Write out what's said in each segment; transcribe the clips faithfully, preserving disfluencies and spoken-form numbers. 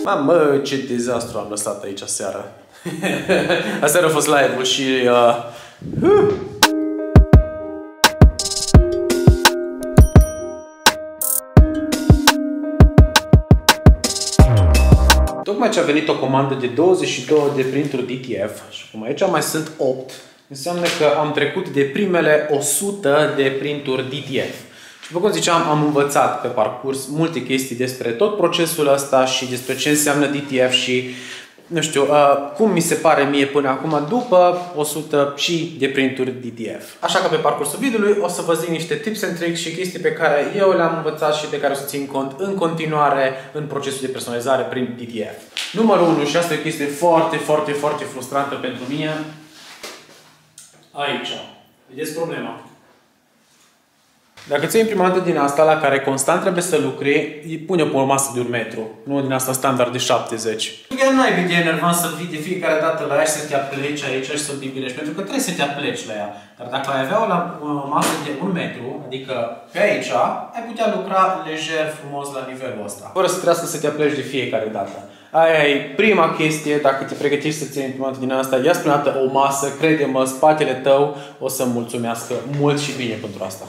Mamă, ce dezastru am lăsat aici aseară. Aseară a fost live-ul și... Uh... Uh. Tocmai ce a venit o comandă de douăzeci și două de printuri D T F și cum aici mai sunt opt, înseamnă că am trecut de primele o sută de printuri D T F. Și după cum ziceam, am învățat pe parcurs multe chestii despre tot procesul ăsta și despre ce înseamnă D T F și, nu știu, uh, cum mi se pare mie până acum după o sută și de printuri D T F. Așa că pe parcursul videoului o să vă zic niște tips and tricks și chestii pe care eu le-am învățat și de care o să țin cont în continuare în procesul de personalizare prin D T F. Numărul unu, și asta e o chestie foarte, foarte, foarte frustrantă pentru mine. Aici. Vedeți problema? Dacă ți-ai imprimantă din asta la care constant trebuie să lucri, îi pune pe o masă de un metru, nu din asta standard de șaptezeci. Chiar nu ai de enervant să vii de fiecare dată la ea și să te apleci aici și să te gândești, pentru că trebuie să te apleci la ea. Dar dacă ai avea o, la, o masă de un metru, adică pe aici, ai putea lucra lejer, frumos la nivelul ăsta, fără să trebuiască să te apleci de fiecare dată. Aia e prima chestie, dacă te pregătești să ții imprimantă din asta, ia spre dată o masă, crede-mă, spatele tău o să mulțumească mult și bine pentru asta.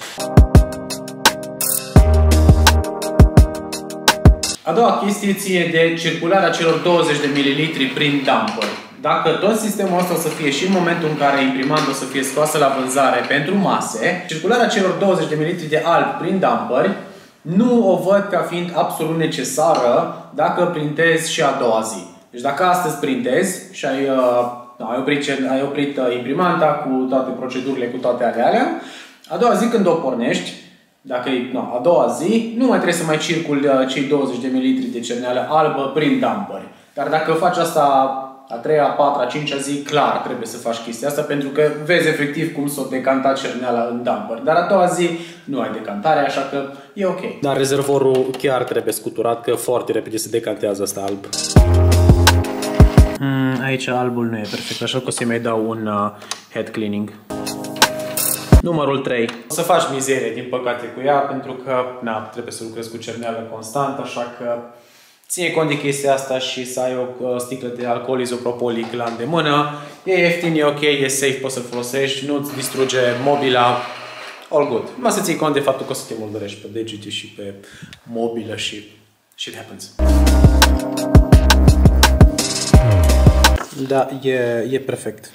A doua chestie ție de circularea celor douăzeci de mililitri prin dumper. Dacă tot sistemul ăsta o să fie și în momentul în care imprimanta o să fie scoasă la vânzare pentru mase, circularea celor douăzeci de mililitri de alb prin dumper nu o văd ca fiind absolut necesară dacă printezi și a doua zi. Deci dacă astăzi printezi și ai, uh, ai oprit, ai oprit uh, imprimanta cu toate procedurile, cu toate ale alea, a doua zi când o pornești, dacă e no, a doua zi, nu mai trebuie să mai circuli uh, cei douăzeci de mililitri de cerneală albă prin dumperi. Dar dacă faci asta a treia, a patra, a cincea zi, clar trebuie să faci chestia asta, pentru că vezi efectiv cum s-o decanta cerneala în dumper. Dar a doua zi nu ai decantare, așa că e ok. Dar rezervorul chiar trebuie scuturat, că foarte repede se decantează asta alb. Mm, aici albul nu e perfect, așa că o să-i mai dau un uh, head cleaning. Numărul trei. O să faci mizerie, din păcate, cu ea, pentru că na, trebuie să lucrezi cu cerneală constant, așa că ține cont de chestia asta și să ai o sticlă de alcool izopropolic la îndemână. E ieftin, e ok, e safe, poți să folosești, nu-ți distruge mobila. All good. Numai să ții cont de faptul că o să te murdărești pe degete și pe mobilă și shit happens. Da, e, e perfect.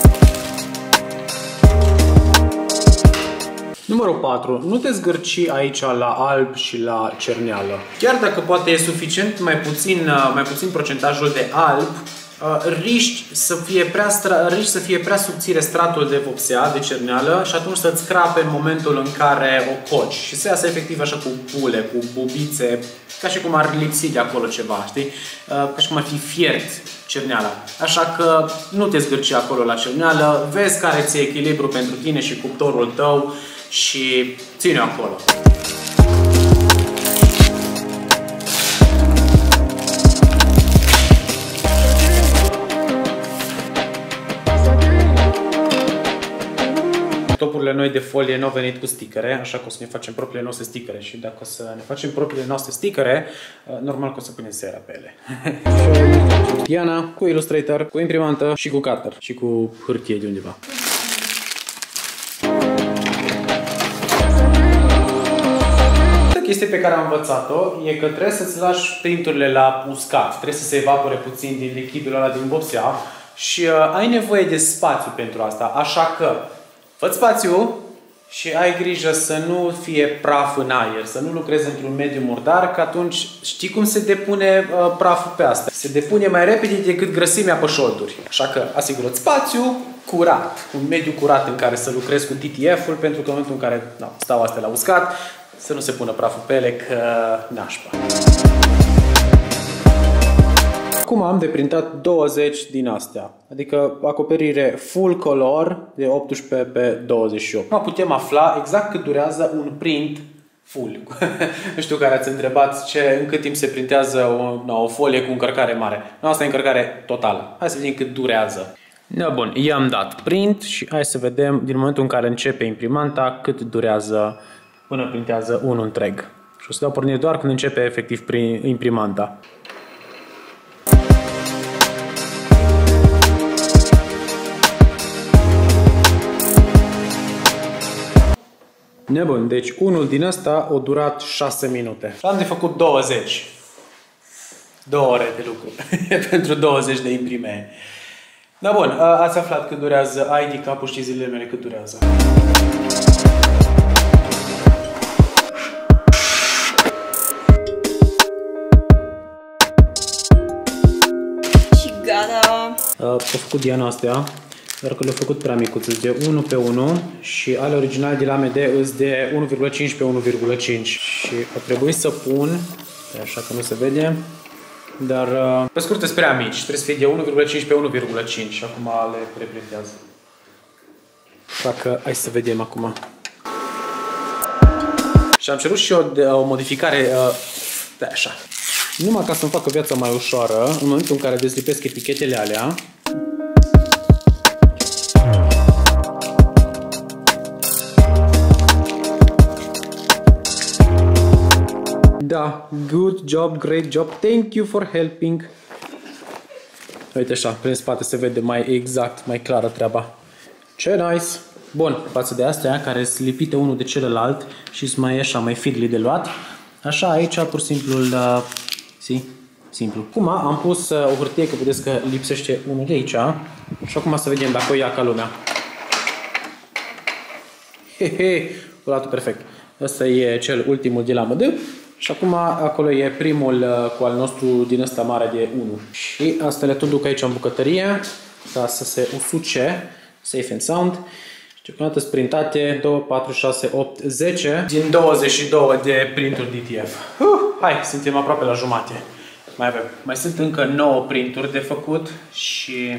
Numărul patru. Nu te zgârci aici la alb și la cerneală. Chiar dacă poate e suficient mai puțin, mai puțin procentajul de alb, riști să fie prea, riști să fie prea subțire stratul de vopsea, de cerneală, și atunci să-ți crape în momentul în care o coci. Și să iasă efectiv așa cu bule, cu bubițe, ca și cum ar lipsi de acolo ceva, știi? Ca și cum ar fi fiert cerneala. Așa că nu te zgârci acolo la cerneală, vezi care ți-e echilibru pentru tine și cuptorul tău și ține-o acolo. Topurile noi de folie nu au venit cu stickere, așa că o să ne facem propriile noastre stickere și dacă o să ne facem propriile noastre stickere, normal că o să punem sera pe ele. Diana cu Illustrator, cu imprimantă și cu cutter și cu hârtie de undeva. Chestia pe care am învățat-o e că trebuie să-ți lași printurile la uscat, trebuie să se evapore puțin din lichidul ăla din vopsea și uh, ai nevoie de spațiu pentru asta, așa că fă spațiu și ai grijă să nu fie praf în aer, să nu lucrezi într-un mediu murdar, că atunci știi cum se depune uh, praful pe asta. Se depune mai repede decât grăsimea pe șolduri, așa că asigură-ți spațiu curat, un mediu curat în care să lucrezi cu D T F-ul, pentru că în momentul în care no, stau astea la uscat, să nu se pună praful pe ele, că nașpa. Acum am deprintat douăzeci din astea, adică acoperire full color de optsprezece pe douăzeci și opt. Acum putem afla exact cât durează un print full. Nu știu care ați întrebat ce, în cât timp se printează o, no, o folie cu încărcare mare. No, asta e încărcare totală. Hai să vedem cât durează. Da, bun, i-am dat print și hai să vedem din momentul în care începe imprimanta cât durează până printează unul întreg. Și o să dau pornire doar când începe efectiv prin imprimanta. Nebun, deci unul din ăsta a durat șase minute. Și am de făcut douăzeci. Două ore de lucru. Pentru douăzeci de imprime. Da, bun, ați aflat cât durează I D Cup-ul, și zilele mele cât durează. Și gata! Au făcut Diana astea, dar că le-au făcut prea micuțe, de unu pe unu și ale originale de la A M D îs de unu virgulă cinci pe unu virgulă cinci. Și a trebuit să pun, așa că nu se vede, dar pe scurt sunt prea mici, trebuie să fie de unu virgulă cinci pe unu virgulă cinci și acum le reprintează. Așa că hai să vedem acum. Și am cerut și eu de, o modificare de așa. Numai ca să-mi facă viața mai ușoară, în momentul în care dezlipesc etichetele alea, da, good job, great job, thank you for helping. Uite așa, prin spate se vede mai exact, mai clară treaba. Ce nice! Bun, față de astea care sunt lipite unul de celălalt și sunt mai așa, mai fiddly de luat. Așa, aici pur și simplu, uh, si, simplu. Acum am pus uh, o hârtie, că vedeți că lipsește unul de aici. Și acum să vedem dacă o ia ca lumea. Hehe, o luat perfect. Ăsta e cel ultimul de la M D. Și acum acolo e primul uh, cu al nostru din ăsta mare de unu. Și asta le tot duc aici în bucătărie ca să se usuce, safe and sound. Deocamdată sunt printate doi, patru, șase, opt, zece din douăzeci și doi de printuri D T F. Uh, hai, suntem aproape la jumate. Mai avem. Mai sunt încă nouă printuri de făcut și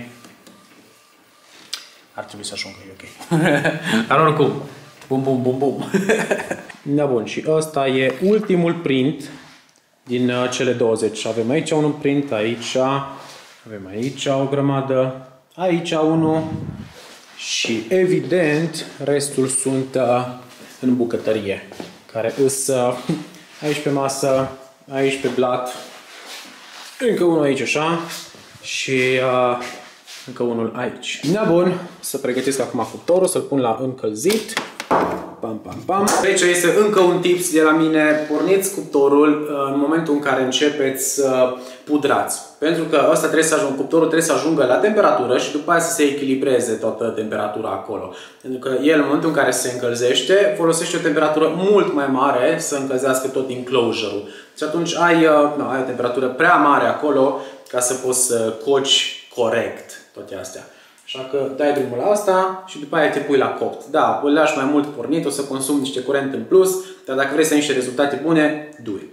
ar trebui să ajungă, e ok. Dar oricum, bum, bum, bum, bum. Da, bun, și ăsta e ultimul print din uh, cele douăzeci. Avem aici un print, aici, avem aici o grămadă, aici unul. Și evident, restul sunt uh, în bucătărie, care îs uh, aici pe masă, aici pe blat, încă unul aici așa și uh, încă unul aici. Da, bun, să pregătesc acum cuptorul, să-l pun la încălzit. Pam, pam, pam. Aici este încă un tips de la mine. Porniți cuptorul în momentul în care începeți să pudrați. Pentru că ăsta trebuie să ajungă, cuptorul trebuie să ajungă la temperatură și după aceea să se echilibreze toată temperatura acolo. Pentru că el în momentul în care se încălzește, folosește o temperatură mult mai mare să încălzească tot enclosure-ul. Și atunci ai, nu, ai o temperatură prea mare acolo ca să poți să coci corect toate astea. Așa că dai drumul la asta și după aia te pui la copt. Da, îl lași mai mult pornit, o să consumi niște curent în plus, dar dacă vrei să ai niște rezultate bune, do it.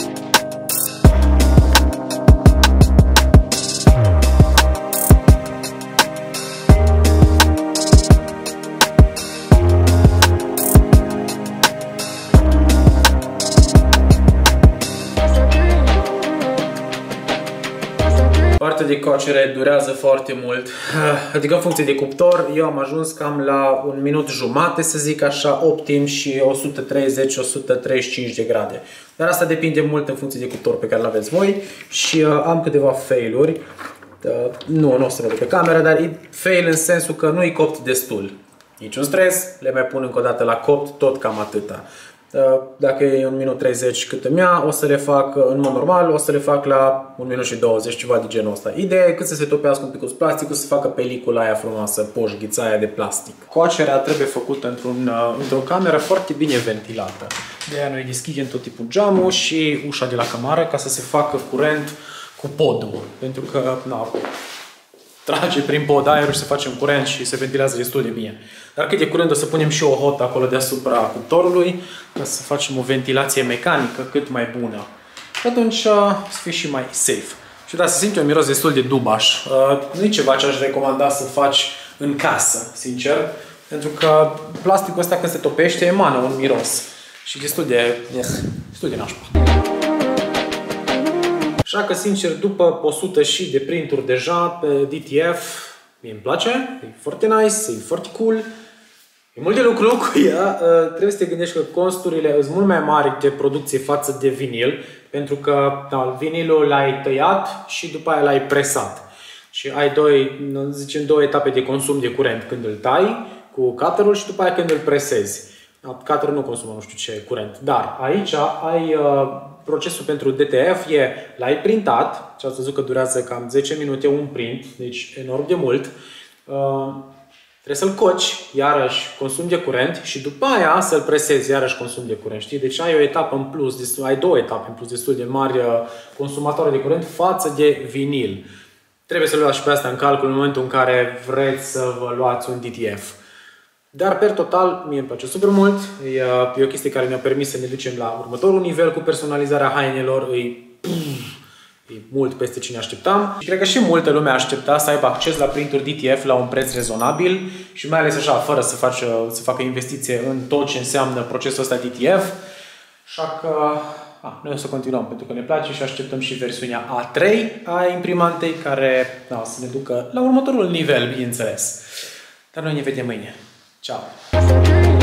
Partea de cocere durează foarte mult, adică în funcție de cuptor, eu am ajuns cam la un minut jumate, să zic așa, optim și o sută treizeci - o sută treizeci și cinci de grade. Dar asta depinde mult în funcție de cuptor pe care îl aveți voi și uh, am câteva fail-uri. Uh, nu, nu o să vedeți pe camera, dar e fail în sensul că nu e copt destul. Niciun stres, le mai pun încă o dată la copt, tot cam atâta. Dacă e un minut treizeci cât îmi ia, o să le fac în mod normal, o să le fac la un minut și douăzeci, ceva de genul ăsta. Ideea e cât să se topească un pic cu plasticul, să facă pelicula aia frumoasă, poșghița aia de plastic. Coacerea trebuie făcută într-un, într-o cameră foarte bine ventilată. De aia noi deschidem tot tipul geamul și ușa de la cameră ca să se facă curent cu podul. Pentru că, na, trage prin pod aerul și se face un curent și se ventilează destul de bine. Dar cât de curând o să punem și o hotă acolo deasupra cuptorului ca să facem o ventilație mecanică cât mai bună. Și atunci să fie și mai safe. Și da, se simte un miros destul de dubaș. Nu e ceva ce aș recomanda să faci în casă, sincer. Pentru că plasticul ăsta când se topește emană un miros. Și destul de, destul de nașpa. Așa că, sincer, după o sută și de printuri deja pe D T F, mie îmi place, e foarte nice, e foarte cool, e mult de lucru cu ea. Trebuie să te gândești că costurile sunt mult mai mari de producție față de vinil, pentru că da, vinilul l-ai tăiat și după aia l-ai presat. Și ai doi, zicem, două etape de consum de curent, când îl tai cu cutterul și după aia când îl presezi. Cutter nu consumă nu știu ce curent. Dar aici ai uh, procesul pentru D T F, e, l-ai printat și ați văzut că durează cam zece minute un print, deci enorm de mult. Uh, trebuie să-l coci, iarăși consum de curent și după aia să-l presezi, iarăși consum de curent. Știi? Deci ai o etapă în plus, destul, ai două etape în plus destul de mari uh, consumatoare de curent față de vinil. Trebuie să luați și pe asta în calcul în momentul în care vreți să vă luați un D T F. Dar, per total, mie îmi place super mult. E, e o chestie care ne-a permis să ne ducem la următorul nivel cu personalizarea hainelor. E, e mult peste ce ne așteptam. Și cred că și multă lume aștepta să aibă acces la printuri D T F la un preț rezonabil și mai ales așa, fără să, faci, să facă investiție în tot ce înseamnă procesul ăsta D T F. Așa că a, noi o să continuăm pentru că ne place și așteptăm și versiunea A trei a imprimantei care da, o să ne ducă la următorul nivel, bineînțeles. Dar noi ne vedem mâine. Ciao!